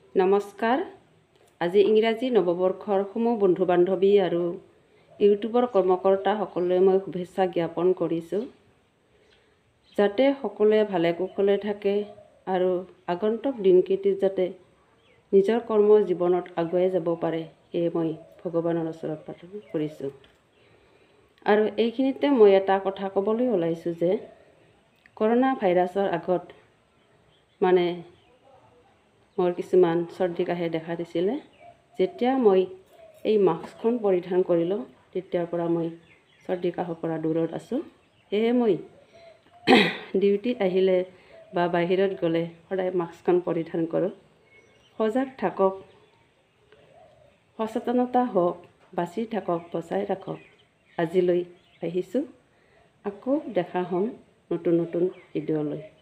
নমস্কাৰ। আজি ইংৰাজী নৱবৰ্ষৰ সমূহ বন্ধু বান্ধৱী আৰু ইউটিউবৰ কৰ্মকৰ্তাসকললৈ মই শুভেচ্ছা জ্ঞাপন কৰিছোঁ। যাতে সকলোৱে ভালে কুশলে থাকে আৰু আগন্তুক দিনকেইটিত যাতে নিজৰ কৰ্ম জীৱনত আগুৱাই যাব পাৰে, সেয়ে মই ভগৱানৰ ওচৰত প্ৰাৰ্থনা কৰিছোঁ। আৰু এইখিনিতে মই এটা কথা ক'বলৈ ওলাইছোঁ যে কৰোনা ভাইৰাছৰ আগত মোৰ কিছুমান চৰ্দি কাহে দেখা দিছিলে। যেতিয়া মই এই মাস্কখন পৰিধান কৰিলোঁ, তেতিয়াৰ পৰা মই চৰ্দি কাহৰ পৰা দূৰত আছোঁ। সেয়ে মই ডিউটিত আহিলে বা বাহিৰত গ'লে সদায় মাস্কখন পৰিধান কৰোঁ। সজাগ থাকক, সচেতনতা হওক, বাচি থাকক, বচাই ৰাখক। আজিলৈ আহিছোঁ, আকৌ দেখা হ'ম নতুন ভিডিঅ'লৈ।